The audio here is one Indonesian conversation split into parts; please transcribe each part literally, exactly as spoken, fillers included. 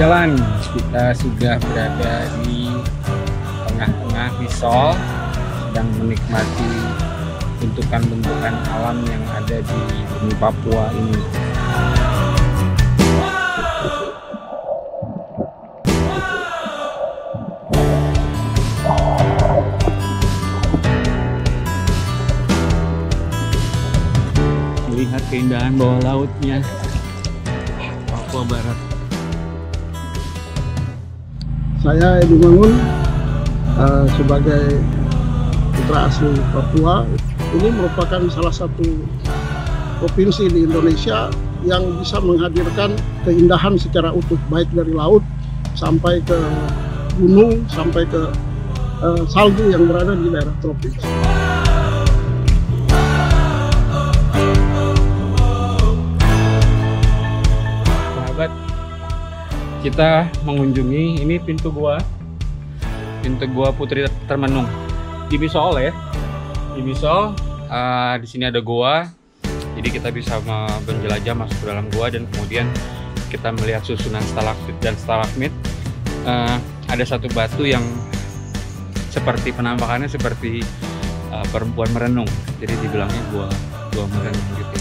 jalan, kita sudah berada di tengah-tengah Misol, sedang menikmati bentukan-bentukan alam yang ada di bumi Papua ini. Melihat keindahan bawah lautnya Papua Barat. Saya Edi Mangun, uh, sebagai putra asli Papua. Ini merupakan salah satu provinsi di Indonesia yang bisa menghadirkan keindahan secara utuh, baik dari laut sampai ke gunung, sampai ke uh, salju yang berada di daerah tropis. Sahabat, kita mengunjungi ini pintu gua, pintu gua Putri Termenung di Misol ya. Di Misol, uh, di sini ada gua, jadi kita bisa menjelajah masuk ke dalam gua dan kemudian kita melihat susunan stalaktit dan stalagmit. Uh, ada satu batu yang seperti penampakannya seperti uh, perempuan merenung, jadi dibilangnya gua gua merenung gitu.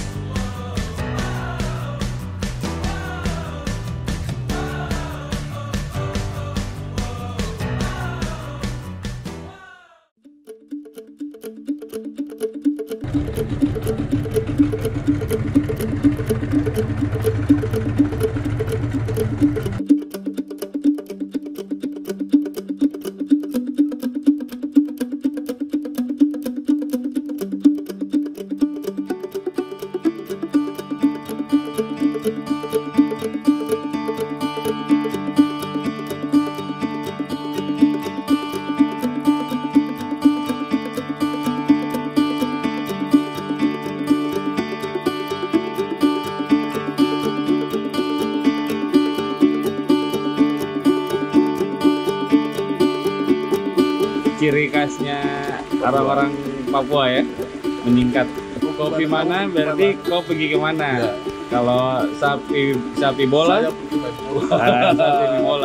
Ciri khasnya orang-orang Papua ya, meningkat. Kopi mana berarti kau pergi kemana? Ya. Kalau sapi sapi bola, saya pergi main bola. Ah, sapi main bola.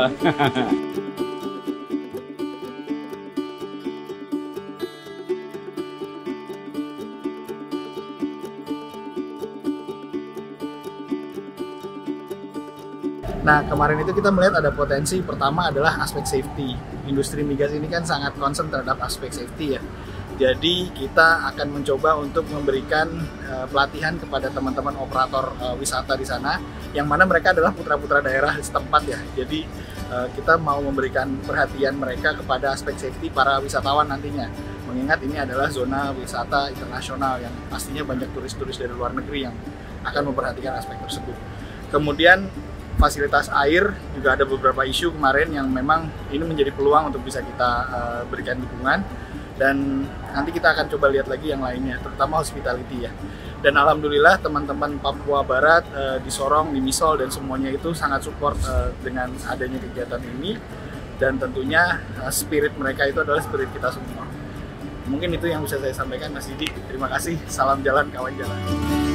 Nah, kemarin itu kita melihat ada potensi. Pertama adalah aspek safety. Industri migas ini kan sangat concern terhadap aspek safety ya. Jadi kita akan mencoba untuk memberikan uh, pelatihan kepada teman-teman operator uh, wisata di sana, yang mana mereka adalah putra-putra daerah setempat ya. Jadi uh, kita mau memberikan perhatian mereka kepada aspek safety para wisatawan nantinya. Mengingat ini adalah zona wisata internasional yang pastinya banyak turis-turis dari luar negeri yang akan memperhatikan aspek tersebut. Kemudian fasilitas air juga ada beberapa isu kemarin yang memang ini menjadi peluang untuk bisa kita uh, berikan dukungan, dan nanti kita akan coba lihat lagi yang lainnya, terutama hospitality ya. Dan alhamdulillah teman-teman Papua Barat uh, di Sorong, di Misol dan semuanya itu sangat support uh, dengan adanya kegiatan ini, dan tentunya uh, spirit mereka itu adalah spirit kita semua. Mungkin itu yang bisa saya sampaikan, Mas Didi. Terima kasih, salam jalan kawan jalan.